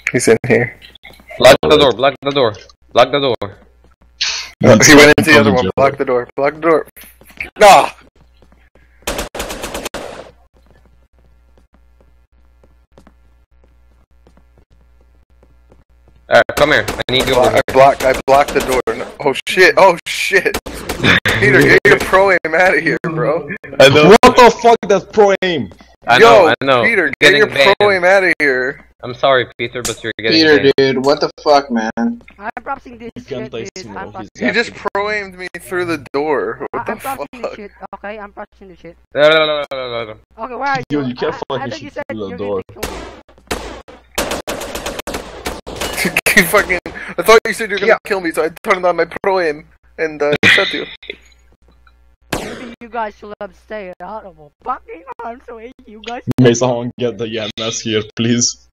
He's in here. Block the door, block the door. Block the door. Oh, he went into the other one. Block the door. Block the door. Ah! Come here. I need you over here. I blocked the door. No. Oh shit! Oh shit! Peter, get your pro aim out of here, bro. I know. What the fuck? That's pro aim. I know. Peter, get your pro aim out of here. I'm sorry, Peter, but you're getting Peter, dude, what the fuck, man? I'm processing this shit, dude. He just pro aimed me through the door. What the I'm fuck? processing this shit, okay? I'm processing this shit. No. Okay, where are you? Yo, you can't fucking I thought shoot you said through the you're door. gonna kill me. You fucking. I thought you said you were gonna kill me, so I turned on my pro aim and shot you. Maybe you guys should have stayed out of a fucking arms away, you guys. May someone get the EMS here, please?